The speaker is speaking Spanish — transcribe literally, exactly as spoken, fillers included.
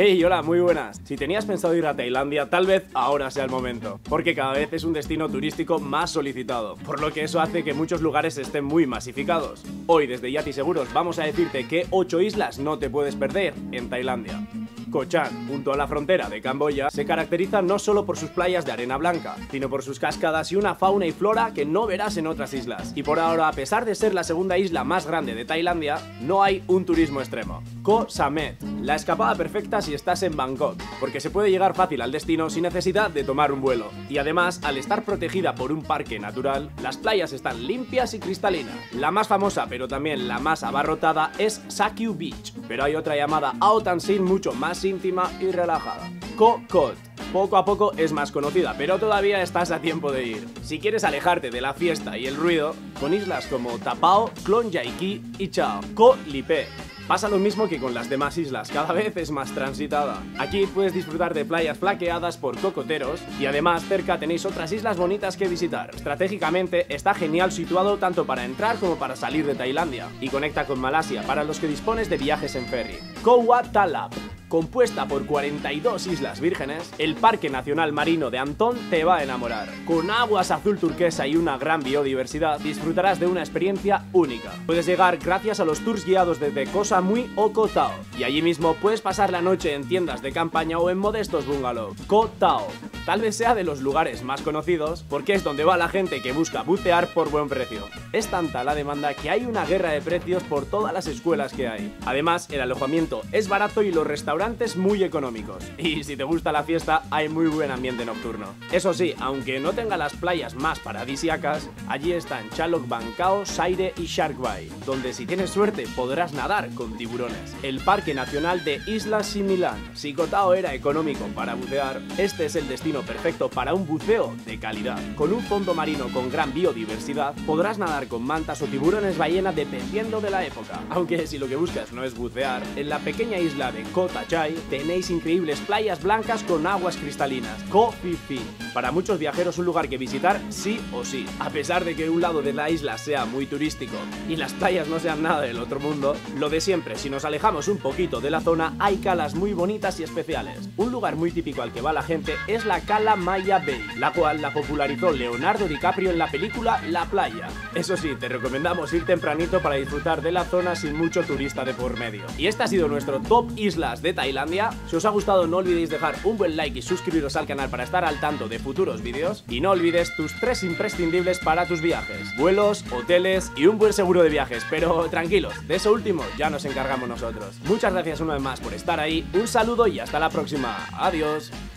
Hey, hola, muy buenas. Si tenías pensado ir a Tailandia, tal vez ahora sea el momento, porque cada vez es un destino turístico más solicitado, por lo que eso hace que muchos lugares estén muy masificados. Hoy desde Yati Seguros vamos a decirte qué ocho islas no te puedes perder en Tailandia. Koh Chang, junto a la frontera de Camboya, se caracteriza no solo por sus playas de arena blanca, sino por sus cascadas y una fauna y flora que no verás en otras islas. Y por ahora, a pesar de ser la segunda isla más grande de Tailandia, no hay un turismo extremo. Koh Samet, la escapada perfecta si estás en Bangkok, porque se puede llegar fácil al destino sin necesidad de tomar un vuelo. Y además, al estar protegida por un parque natural, las playas están limpias y cristalinas. La más famosa, pero también la más abarrotada, es Sakyu Beach, pero hay otra llamada Ao Tan Sin mucho más íntima y relajada. Koh Kot. Poco a poco es más conocida, pero todavía estás a tiempo de ir. Si quieres alejarte de la fiesta y el ruido, con islas como Tapao, Klon Yaiki y Chao. Koh Lipe. Pasa lo mismo que con las demás islas, cada vez es más transitada. Aquí puedes disfrutar de playas flaqueadas por cocoteros y además cerca tenéis otras islas bonitas que visitar. Estratégicamente está genial situado tanto para entrar como para salir de Tailandia y conecta con Malasia para los que dispones de viajes en ferry. Koh Wat Talap. Compuesta por cuarenta y dos islas vírgenes, el Parque Nacional Marino de Antón te va a enamorar. Con aguas azul turquesa y una gran biodiversidad, disfrutarás de una experiencia única. Puedes llegar gracias a los tours guiados desde Koh Samui o Koh Tao, y allí mismo puedes pasar la noche en tiendas de campaña o en modestos bungalows. Koh Tao. Tal vez sea de los lugares más conocidos porque es donde va la gente que busca bucear por buen precio. Es tanta la demanda que hay una guerra de precios por todas las escuelas que hay. Además, el alojamiento es barato y los restaurantes muy económicos. Y si te gusta la fiesta, hay muy buen ambiente nocturno. Eso sí, aunque no tenga las playas más paradisíacas, allí están Chalok Bangkao, Saire y Shark Bay, donde si tienes suerte podrás nadar con tiburones. El Parque Nacional de Islas Similan. Si Koh Tao era económico para bucear, este es el destino perfecto para un buceo de calidad. Con un fondo marino con gran biodiversidad, podrás nadar con mantas o tiburones ballena dependiendo de la época. Aunque si lo que buscas no es bucear, en la pequeña isla de Koh Tachai tenéis increíbles playas blancas con aguas cristalinas. Koh Phi Phi. Para muchos viajeros un lugar que visitar sí o sí. A pesar de que un lado de la isla sea muy turístico y las playas no sean nada del otro mundo, lo de siempre, si nos alejamos un poquito de la zona, hay calas muy bonitas y especiales. Un lugar muy típico al que va la gente es la Cala Maya Bay, la cual la popularizó Leonardo DiCaprio en la película La Playa. Eso sí, te recomendamos ir tempranito para disfrutar de la zona sin mucho turista de por medio. Y este ha sido nuestro top islas de Tailandia. Si os ha gustado no olvidéis dejar un buen like y suscribiros al canal para estar al tanto de futuros vídeos. Y no olvides tus tres imprescindibles para tus viajes: vuelos, hoteles y un buen seguro de viajes. Pero tranquilos, de eso último ya nos encargamos nosotros. Muchas gracias una vez más por estar ahí, un saludo y hasta la próxima. Adiós.